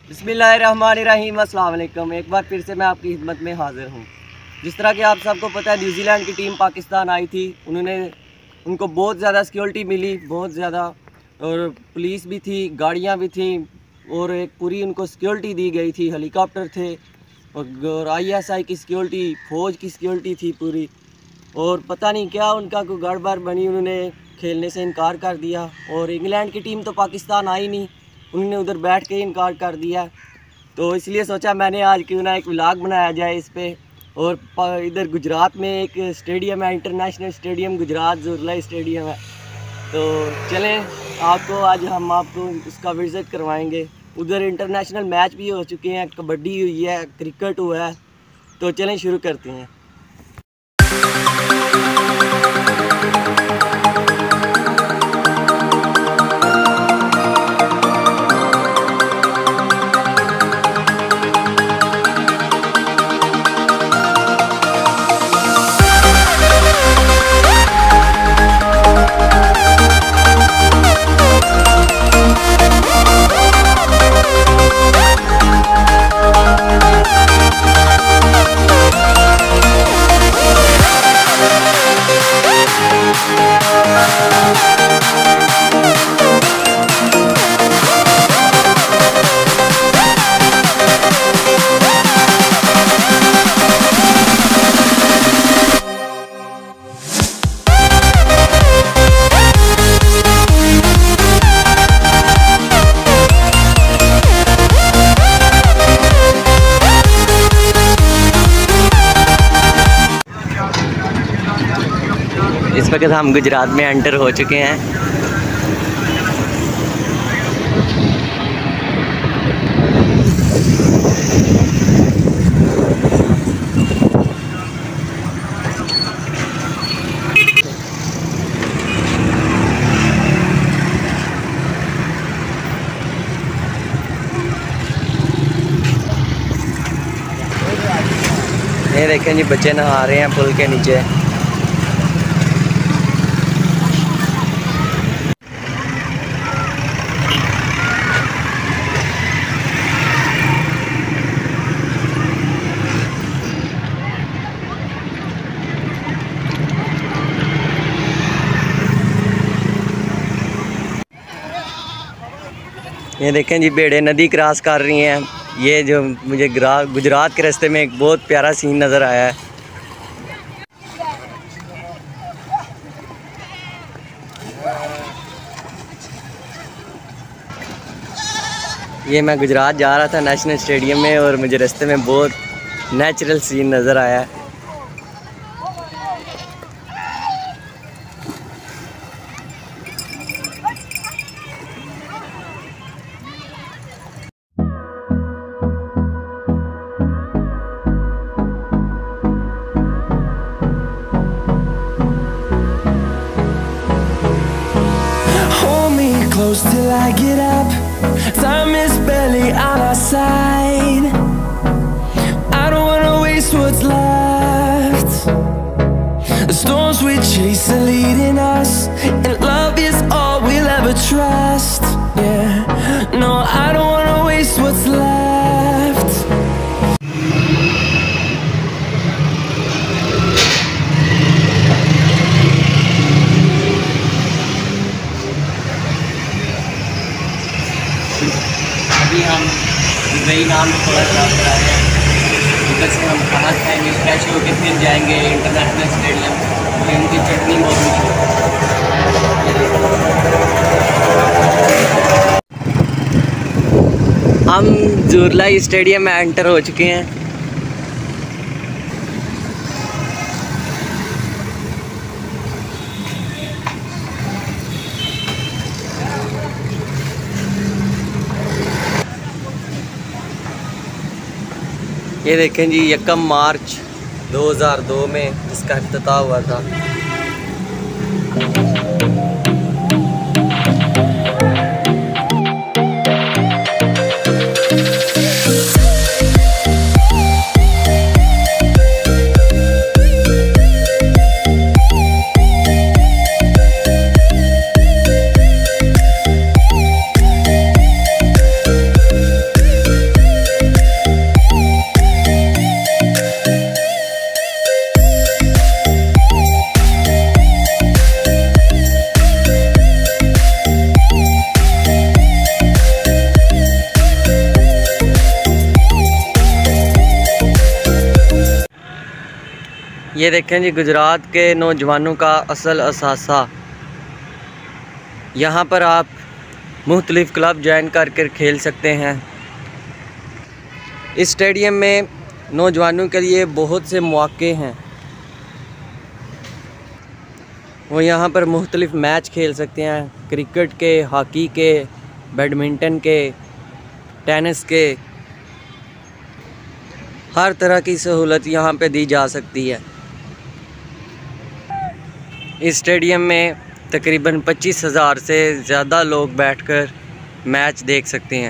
बिस्मिल्लाहिर्रहमानिर्रहीम, अस्सलाम वालेकुम। एक बार फिर से मैं आपकी खिदमत में हाज़िर हूँ। जिस तरह कि आप सबको पता है, न्यूजीलैंड की टीम पाकिस्तान आई थी। उनको बहुत ज़्यादा सिक्योरिटी मिली, बहुत ज़्यादा, और पुलिस भी थी, गाड़ियाँ भी थी, और एक पूरी उनको सिक्योरिटी दी गई थी। हेलीकॉप्टर थे और ISI की सिक्योरिटी, फ़ौज की सिक्योरिटी थी पूरी। और पता नहीं क्या उनका कोई गड़बड़ बनी, उन्होंने खेलने से इनकार कर दिया। और इंग्लैंड की टीम तो पाकिस्तान आई नहीं, उन्होंने उधर बैठ के ही इनकार कर दिया। तो इसलिए सोचा मैंने आज क्यों ना एक व्लॉग बनाया जाए इस पे। और इधर गुजरात में एक स्टेडियम है, इंटरनेशनल स्टेडियम गुजरात ज़ोरलाई स्टेडियम है। तो चलें, हम आपको उसका विज़िट करवाएंगे। उधर इंटरनेशनल मैच भी हो चुके हैं, कबड्डी हुई है, क्रिकेट हुआ है। तो चलें शुरू करते हैं। इस वक्त हम गुजरात में एंटर हो चुके हैं। ये देखें जी, बच्चे नहा रहे हैं पुल के नीचे। ये देखें जी, भेड़ें नदी क्रॉस कर रही हैं। ये जो मुझे गुजरात के रास्ते में एक बहुत प्यारा सीन नज़र आया है। ये मैं गुजरात जा रहा था नेशनल स्टेडियम में, और मुझे रास्ते में बहुत नेचुरल सीन नज़र आया है। Close till I get up. Time is barely on our side. I don't wanna waste what's left. The storms we chase are leading us, and love is all we'll ever trust. Yeah, no, I don't wanna waste what's left. अभी हम Dubai नाम थोड़ा ख़राब करा रहे हैं। उधर से हम खाना खाएंगे, फ्रेश होकर फिर जाएंगे इंटरनेशनल स्टेडियम। तो उनकी चटनी मौजूद है। हम ज़ोरलाई स्टेडियम में एंटर हो चुके हैं। ये देखें जी, 1 मार्च 2002 में इसका इफ्तिताह हुआ था। ये देखें जी, गुजरात के नौजवानों का असल असासा। यहाँ पर आप मुख्तलिफ़ क्लब ज्वाइन कर खेल सकते हैं। इस स्टेडियम में नौजवानों के लिए बहुत से मौक़े हैं। वो यहाँ पर मुख्तलिफ़ मैच खेल सकते हैं, क्रिकेट के, हॉकी के, बैडमिंटन के, टेनिस के। हर तरह की सहूलत यहाँ पे दी जा सकती है। इस स्टेडियम में तकरीबन 25,000 से ज़्यादा लोग बैठकर मैच देख सकते हैं।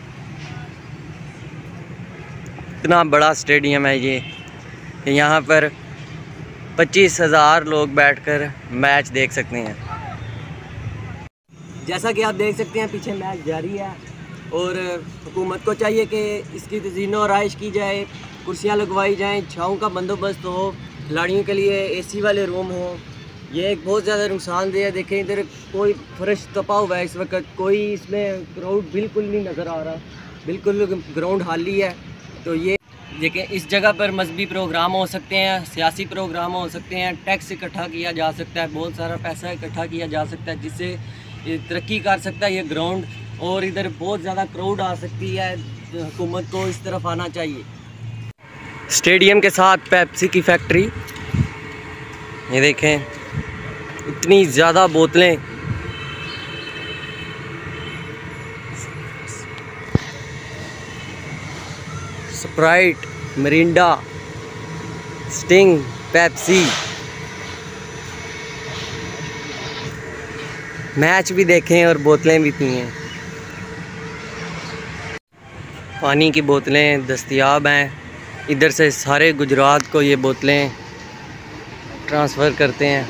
इतना बड़ा स्टेडियम है ये, यहाँ पर 25,000 लोग बैठकर मैच देख सकते हैं। जैसा कि आप देख सकते हैं पीछे मैच जारी है और हुकूमत को चाहिए कि इसकी तज़ीनो आराइश की जाए, कुर्सियाँ लगवाई जाएं, छाँव का बंदोबस्त हो, खिलाड़ियों के लिए एसी वाले रूम हो। ये एक बहुत ज़्यादा नुकसानदेह है। देखें इधर कोई फर्श तपा हुआ है इस वक्त, कोई इसमें क्राउड बिल्कुल नहीं नज़र आ रहा, बिल्कुल ग्राउंड खाली है। तो ये देखें, इस जगह पर मजहबी प्रोग्राम हो सकते हैं, सियासी प्रोग्राम हो सकते हैं, टैक्स इकट्ठा किया जा सकता है, बहुत सारा पैसा इकट्ठा किया जा सकता है जिससे ये तरक्की कर सकता है ये ग्राउंड। और इधर बहुत ज़्यादा क्राउड आ सकती है, हुकूमत को इस तरफ आना चाहिए। स्टेडियम के साथ पेप्सी की फैक्ट्री, ये देखें इतनी ज़्यादा बोतलें, Sprite, Mirinda, Sting, Pepsi. Match भी देखें और बोतलें भी पिएं। पानी की बोतलें दस्तयाब हैं। इधर से सारे गुजरात को ये बोतलें ट्रांसफ़र करते हैं।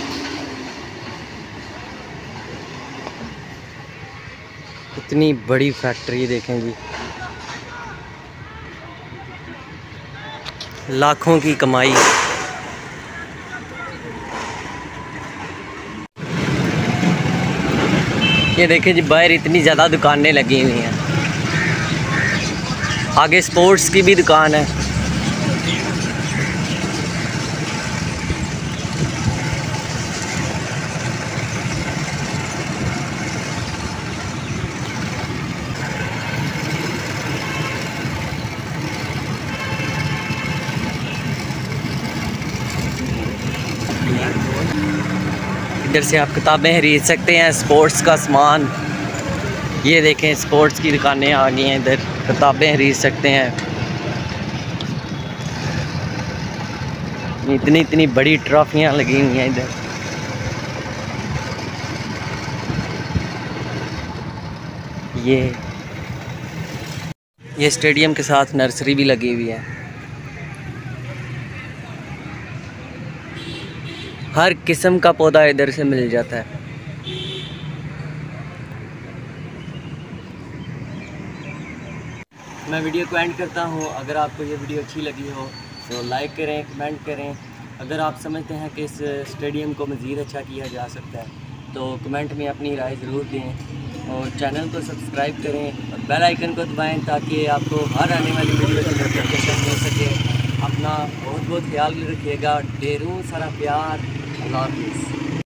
इतनी बड़ी फैक्ट्री देखें जी, लाखों की कमाई। ये देखें जी, बाहर इतनी ज़्यादा दुकानें लगी हुई हैं। आगे स्पोर्ट्स की भी दुकान है। इधर से आप किताबें खरीद सकते हैं, स्पोर्ट्स का सामान। ये देखें स्पोर्ट्स की दुकानें आ गई हैं, इधर किताबें खरीद सकते हैं। इतनी इतनी बड़ी ट्रॉफियाँ लगी हुई हैं इधर। ये स्टेडियम के साथ नर्सरी भी लगी हुई है। हर किस्म का पौधा इधर से मिल जाता है। मैं वीडियो को एंड करता हूँ। अगर आपको ये वीडियो अच्छी लगी हो तो लाइक करें, कमेंट करें। अगर आप समझते हैं कि इस स्टेडियम को मज़ीद अच्छा किया जा सकता है तो कमेंट में अपनी राय ज़रूर दें और चैनल को सब्सक्राइब करें और बेल आइकन को दबाएं ताकि आपको हर आने वाली वीडियो की नोटिफिकेशन मिल सके। अपना बहुत बहुत ख्याल रखिएगा। ढेरों सारा प्यार। अल्लाह हाफ़िज़।